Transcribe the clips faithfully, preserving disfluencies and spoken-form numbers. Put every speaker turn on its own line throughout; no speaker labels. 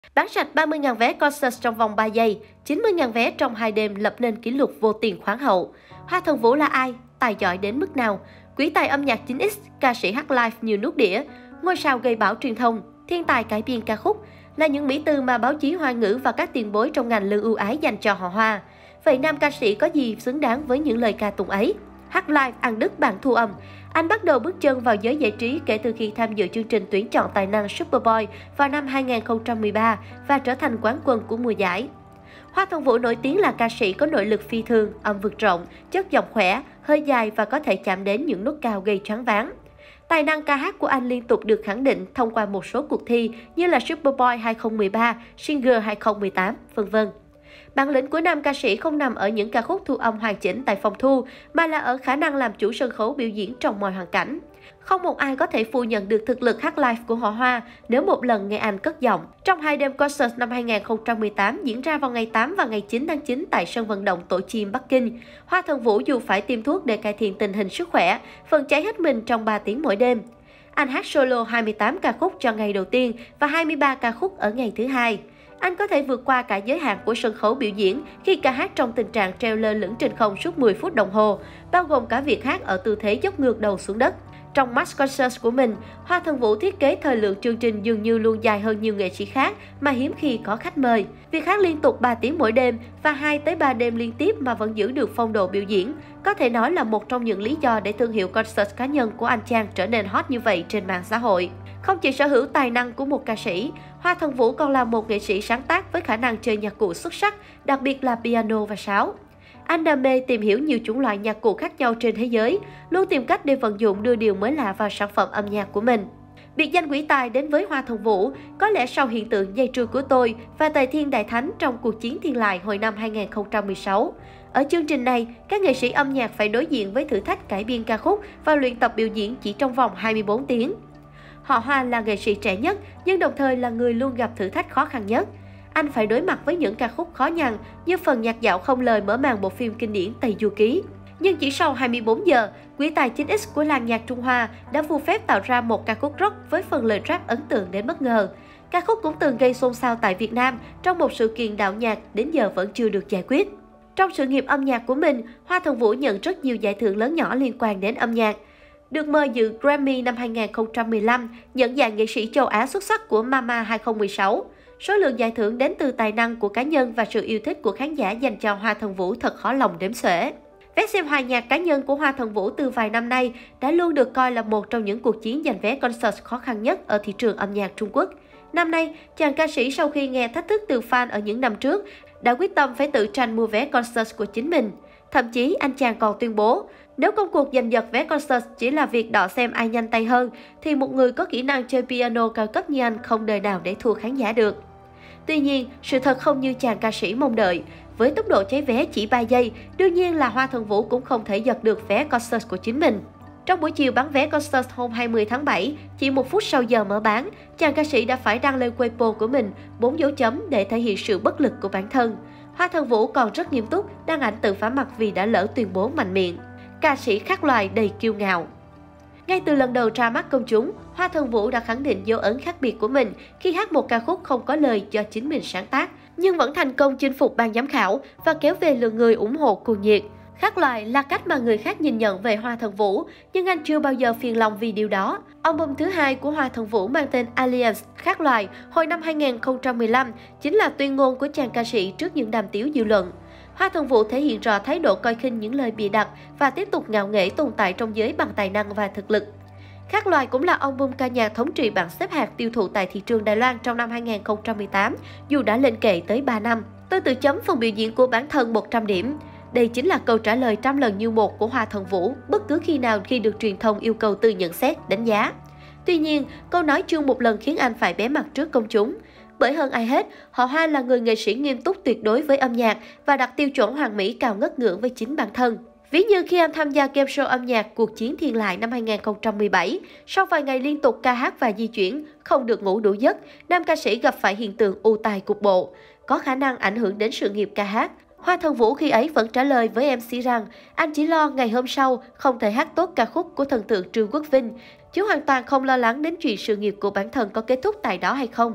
Bán sạch ba mươi nghìn vé concert trong vòng ba giây, chín mươi nghìn vé trong hai đêm lập nên kỷ lục vô tiền khoáng hậu. Hoa Thần Vũ là ai? Tài giỏi đến mức nào? Quỷ tài âm nhạc chín x, ca sĩ hát live như nước đĩa, ngôi sao gây bão truyền thông, thiên tài cải biên ca khúc là những mỹ từ mà báo chí Hoa ngữ và các tiền bối trong ngành luôn ưu ái dành cho họ Hoa. Vậy nam ca sĩ có gì xứng đáng với những lời ca tụng ấy? Hát live ăn đứt bản thu âm. Anh bắt đầu bước chân vào giới giải trí kể từ khi tham dự chương trình tuyển chọn tài năng Superboy vào năm hai nghìn không trăm mười ba và trở thành quán quân của mùa giải. Hoa Thần Vũ nổi tiếng là ca sĩ có nội lực phi thường, âm vực rộng, chất giọng khỏe, hơi dài và có thể chạm đến những nốt cao gây choáng váng. Tài năng ca hát của anh liên tục được khẳng định thông qua một số cuộc thi như là Superboy hai không một ba, Singer hai không một tám, vân vân. Bản lĩnh của nam ca sĩ không nằm ở những ca khúc thu âm hoàn chỉnh tại phòng thu, mà là ở khả năng làm chủ sân khấu biểu diễn trong mọi hoàn cảnh. Không một ai có thể phủ nhận được thực lực hát live của họ Hoa nếu một lần nghe anh cất giọng. Trong hai đêm concert năm hai nghìn không trăm mười tám diễn ra vào ngày tám và ngày chín tháng chín tại sân vận động Tổ Chim, Bắc Kinh, Hoa Thần Vũ dù phải tiêm thuốc để cải thiện tình hình sức khỏe, phần cháy hết mình trong ba tiếng mỗi đêm. Anh hát solo hai mươi tám ca khúc cho ngày đầu tiên và hai mươi ba ca khúc ở ngày thứ hai. Anh có thể vượt qua cả giới hạn của sân khấu biểu diễn khi ca hát trong tình trạng treo lơ lửng trên không suốt mười phút đồng hồ, bao gồm cả việc hát ở tư thế dốc ngược đầu xuống đất. Trong Max Concert của mình, Hoa Thần Vũ thiết kế thời lượng chương trình dường như luôn dài hơn nhiều nghệ sĩ khác mà hiếm khi có khách mời. Việc hát liên tục ba tiếng mỗi đêm và hai tới ba đêm liên tiếp mà vẫn giữ được phong độ biểu diễn có thể nói là một trong những lý do để thương hiệu concert cá nhân của anh chàng trở nên hot như vậy trên mạng xã hội. Không chỉ sở hữu tài năng của một ca sĩ, Hoa Thần Vũ còn là một nghệ sĩ sáng tác với khả năng chơi nhạc cụ xuất sắc, đặc biệt là piano và sáo. Anh đam mê tìm hiểu nhiều chủng loại nhạc cụ khác nhau trên thế giới, luôn tìm cách để vận dụng đưa điều mới lạ vào sản phẩm âm nhạc của mình. Biệt danh quỷ tài đến với Hoa Thần Vũ có lẽ sau hiện tượng dây trưa của tôi và Tài Thiên Đại Thánh trong cuộc chiến thiên lại hồi năm hai nghìn không trăm mười sáu. Ở chương trình này, các nghệ sĩ âm nhạc phải đối diện với thử thách cải biên ca khúc và luyện tập biểu diễn chỉ trong vòng hai mươi bốn tiếng. Họ Hoa là nghệ sĩ trẻ nhất, nhưng đồng thời là người luôn gặp thử thách khó khăn nhất. Anh phải đối mặt với những ca khúc khó nhằn như phần nhạc dạo không lời mở màn bộ phim kinh điển Tây Du Ký. Nhưng chỉ sau hai mươi bốn giờ, quỷ tài chín x của làng nhạc Trung Hoa đã phù phép tạo ra một ca khúc rock với phần lời rap ấn tượng đến bất ngờ. Ca khúc cũng từng gây xôn xao tại Việt Nam trong một sự kiện đạo nhạc đến giờ vẫn chưa được giải quyết. Trong sự nghiệp âm nhạc của mình, Hoa Thần Vũ nhận rất nhiều giải thưởng lớn nhỏ liên quan đến âm nhạc. Được mời dự Grammy năm hai nghìn không trăm mười lăm, nhận giải nghệ sĩ châu Á xuất sắc của Mama hai không một sáu. Số lượng giải thưởng đến từ tài năng của cá nhân và sự yêu thích của khán giả dành cho Hoa Thần Vũ thật khó lòng đếm xuể. Vé xem hòa nhạc cá nhân của Hoa Thần Vũ từ vài năm nay đã luôn được coi là một trong những cuộc chiến giành vé concert khó khăn nhất ở thị trường âm nhạc Trung Quốc. Năm nay, chàng ca sĩ sau khi nghe thách thức từ fan ở những năm trước, đã quyết tâm phải tự tranh mua vé concert của chính mình. Thậm chí, anh chàng còn tuyên bố, nếu công cuộc giành giật vé concert chỉ là việc đọ xem ai nhanh tay hơn, thì một người có kỹ năng chơi piano cao cấp như anh không đời nào để thua khán giả được. Tuy nhiên, sự thật không như chàng ca sĩ mong đợi. Với tốc độ cháy vé chỉ ba giây, đương nhiên là Hoa Thần Vũ cũng không thể giật được vé concert của chính mình. Trong buổi chiều bán vé concert hôm hai mươi tháng bảy, chỉ một phút sau giờ mở bán, chàng ca sĩ đã phải đăng lên Weibo của mình bốn dấu chấm để thể hiện sự bất lực của bản thân. Hoa Thần Vũ còn rất nghiêm túc, đăng ảnh tự phá mặt vì đã lỡ tuyên bố mạnh miệng. Ca sĩ khác loài đầy kiêu ngạo. Ngay từ lần đầu ra mắt công chúng, Hoa Thần Vũ đã khẳng định dấu ấn khác biệt của mình khi hát một ca khúc không có lời do chính mình sáng tác, nhưng vẫn thành công chinh phục ban giám khảo và kéo về lượng người ủng hộ cuồng nhiệt. Khác loài là cách mà người khác nhìn nhận về Hoa Thần Vũ, nhưng anh chưa bao giờ phiền lòng vì điều đó. Album thứ hai của Hoa Thần Vũ mang tên Alliance, khác loài, hồi năm hai nghìn không trăm mười lăm, chính là tuyên ngôn của chàng ca sĩ trước những đàm tiếu dư luận. Hoa Thần Vũ thể hiện rõ thái độ coi khinh những lời bịa đặt và tiếp tục ngạo nghễ tồn tại trong giới bằng tài năng và thực lực. Khác loài cũng là album ca nhạc thống trị bảng xếp hạng tiêu thụ tại thị trường Đài Loan trong năm hai nghìn không trăm mười tám, dù đã lên kệ tới ba năm. Tôi tự chấm phần biểu diễn của bản thân một trăm điểm. Đây chính là câu trả lời trăm lần như một của Hoa Thần Vũ bất cứ khi nào khi được truyền thông yêu cầu từ nhận xét, đánh giá. Tuy nhiên, câu nói chưa một lần khiến anh phải bé mặt trước công chúng. Bởi hơn ai hết, họ Hoa là người nghệ sĩ nghiêm túc tuyệt đối với âm nhạc và đặt tiêu chuẩn hoàn mỹ cao ngất ngưỡng với chính bản thân. Ví như khi anh tham gia game show âm nhạc Cuộc chiến thiên lại năm hai nghìn không trăm mười bảy, sau vài ngày liên tục ca hát và di chuyển, không được ngủ đủ giấc, nam ca sĩ gặp phải hiện tượng ù tai cục bộ, có khả năng ảnh hưởng đến sự nghiệp ca hát. Hoa Thần Vũ khi ấy vẫn trả lời với em xê rằng anh chỉ lo ngày hôm sau không thể hát tốt ca khúc của thần tượng Trương Quốc Vinh, chứ hoàn toàn không lo lắng đến chuyện sự nghiệp của bản thân có kết thúc tại đó hay không.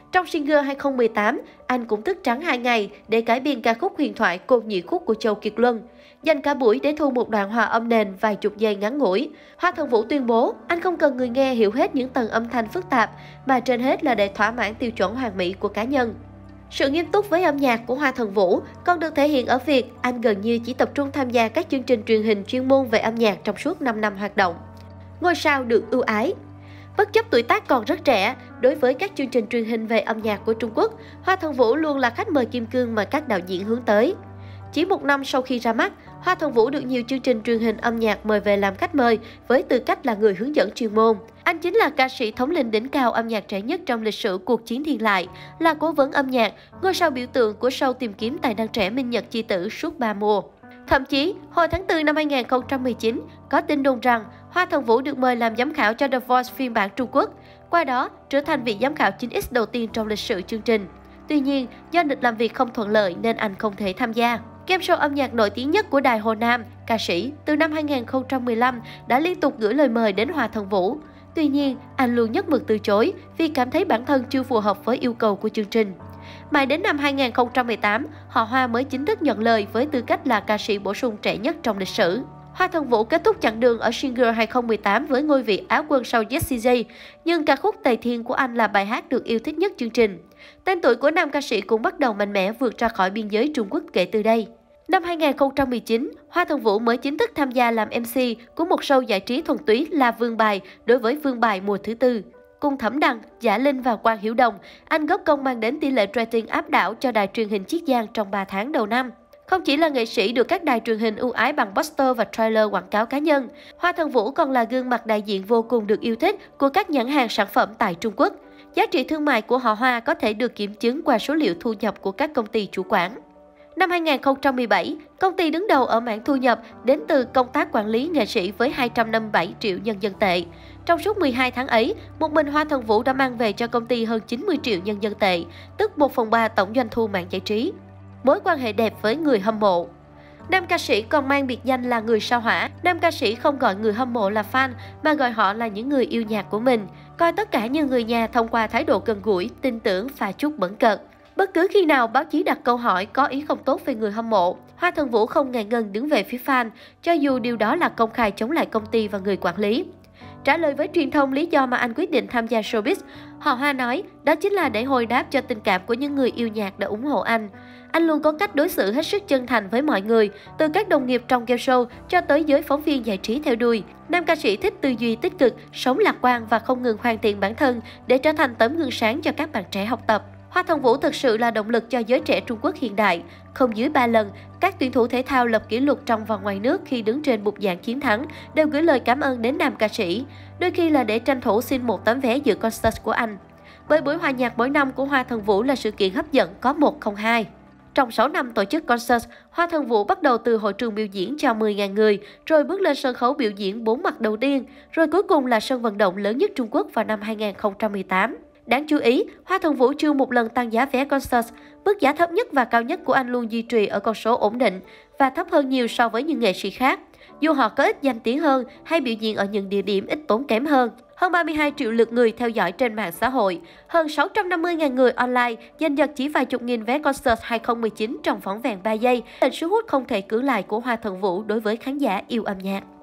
Trong Singer hai không một tám, anh cũng thức trắng hai ngày để cải biên ca khúc huyền thoại Côn Nhị Khúc của Châu Kiệt Luân. Dành cả buổi để thu một đoạn hòa âm nền vài chục giây ngắn ngủi, Hoa Thần Vũ tuyên bố anh không cần người nghe hiểu hết những tầng âm thanh phức tạp, mà trên hết là để thỏa mãn tiêu chuẩn hoàn mỹ của cá nhân. Sự nghiêm túc với âm nhạc của Hoa Thần Vũ còn được thể hiện ở việc anh gần như chỉ tập trung tham gia các chương trình truyền hình chuyên môn về âm nhạc trong suốt năm năm hoạt động. Ngôi sao được ưu ái. Bất chấp tuổi tác còn rất trẻ, đối với các chương trình truyền hình về âm nhạc của Trung Quốc, Hoa Thần Vũ luôn là khách mời kim cương mà các đạo diễn hướng tới. Chỉ một năm sau khi ra mắt, Hoa Thần Vũ được nhiều chương trình truyền hình âm nhạc mời về làm khách mời với tư cách là người hướng dẫn chuyên môn. Anh chính là ca sĩ thống lĩnh đỉnh cao âm nhạc trẻ nhất trong lịch sử cuộc chiến thiên lại, là cố vấn âm nhạc, ngôi sao biểu tượng của show tìm kiếm tài năng trẻ Minh Nhật Chi Tử suốt ba mùa. Thậm chí, hồi tháng tư năm hai nghìn không trăm mười chín, có tin đồn rằng Hoa Thần Vũ được mời làm giám khảo cho The Voice phiên bản Trung Quốc, qua đó trở thành vị giám khảo chín x đầu tiên trong lịch sử chương trình. Tuy nhiên, do lịch làm việc không thuận lợi nên anh không thể tham gia. Game show âm nhạc nổi tiếng nhất của đài Hồ Nam, ca sĩ từ năm hai nghìn không trăm mười lăm đã liên tục gửi lời mời đến Hoa Thần Vũ. Tuy nhiên, anh luôn nhất mực từ chối vì cảm thấy bản thân chưa phù hợp với yêu cầu của chương trình. Mãi đến năm hai nghìn không trăm mười tám, họ Hoa mới chính thức nhận lời với tư cách là ca sĩ bổ sung trẻ nhất trong lịch sử. Hoa Thần Vũ kết thúc chặng đường ở Singer hai không một tám với ngôi vị Á quân sau Jessie J, nhưng ca khúc Tề Thiên của anh là bài hát được yêu thích nhất chương trình. Tên tuổi của nam ca sĩ cũng bắt đầu mạnh mẽ vượt ra khỏi biên giới Trung Quốc kể từ đây. Năm hai nghìn không trăm mười chín, Hoa Thần Vũ mới chính thức tham gia làm em xê của một show giải trí thuần túy là Vương Bài đối với Vương Bài mùa thứ tư. Cùng Thẩm Đằng, Giả Linh và Quang Hiểu Đồng, anh góp công mang đến tỷ lệ rating áp đảo cho đài truyền hình Chiết Giang trong ba tháng đầu năm. Không chỉ là nghệ sĩ được các đài truyền hình ưu ái bằng poster và trailer quảng cáo cá nhân, Hoa Thần Vũ còn là gương mặt đại diện vô cùng được yêu thích của các nhãn hàng sản phẩm tại Trung Quốc. Giá trị thương mại của họ Hoa có thể được kiểm chứng qua số liệu thu nhập của các công ty chủ quản. Năm hai nghìn không trăm mười bảy, công ty đứng đầu ở mảng thu nhập đến từ công tác quản lý nghệ sĩ với hai trăm năm mươi bảy triệu nhân dân tệ. Trong suốt mười hai tháng ấy, một mình Hoa Thần Vũ đã mang về cho công ty hơn chín mươi triệu nhân dân tệ, tức một phần ba tổng doanh thu mạng giải trí. Mối quan hệ đẹp với người hâm mộ. Nam ca sĩ còn mang biệt danh là người sao hỏa. Nam ca sĩ không gọi người hâm mộ là fan, mà gọi họ là những người yêu nhạc của mình. Coi tất cả như người nhà thông qua thái độ gần gũi, tin tưởng và chút bẩn cợt. Bất cứ khi nào báo chí đặt câu hỏi có ý không tốt về người hâm mộ, Hoa Thần Vũ không ngại ngần đứng về phía fan, cho dù điều đó là công khai chống lại công ty và người quản lý. Trả lời với truyền thông lý do mà anh quyết định tham gia showbiz, họ Hoa nói đó chính là để hồi đáp cho tình cảm của những người yêu nhạc đã ủng hộ anh. Anh luôn có cách đối xử hết sức chân thành với mọi người, từ các đồng nghiệp trong game show cho tới giới phóng viên giải trí theo đuôi. Nam ca sĩ thích tư duy tích cực, sống lạc quan và không ngừng hoàn thiện bản thân để trở thành tấm gương sáng cho các bạn trẻ học tập. Hoa Thần Vũ thực sự là động lực cho giới trẻ Trung Quốc hiện đại. Không dưới ba lần, các tuyển thủ thể thao lập kỷ lục trong và ngoài nước khi đứng trên bục giảng chiến thắng đều gửi lời cảm ơn đến nam ca sĩ, đôi khi là để tranh thủ xin một tấm vé dự concert của anh. Bởi buổi hòa nhạc mỗi năm của Hoa Thần Vũ là sự kiện hấp dẫn có một không hai. Trong sáu năm tổ chức concert, Hoa Thần Vũ bắt đầu từ hội trường biểu diễn cho mười nghìn người, rồi bước lên sân khấu biểu diễn bốn mặt đầu tiên, rồi cuối cùng là sân vận động lớn nhất Trung Quốc vào năm hai nghìn không trăm mười tám. Đáng chú ý, Hoa Thần Vũ chưa một lần tăng giá vé concert, mức giá thấp nhất và cao nhất của anh luôn duy trì ở con số ổn định và thấp hơn nhiều so với những nghệ sĩ khác, dù họ có ít danh tiếng hơn hay biểu diễn ở những địa điểm ít tốn kém hơn. Hơn ba mươi hai triệu lượt người theo dõi trên mạng xã hội, hơn sáu trăm năm mươi nghìn người online giành giật chỉ vài chục nghìn vé concert hai không một chín trong vỏn vẹn ba giây, là sức hút không thể cưỡng lại của Hoa Thần Vũ đối với khán giả yêu âm nhạc.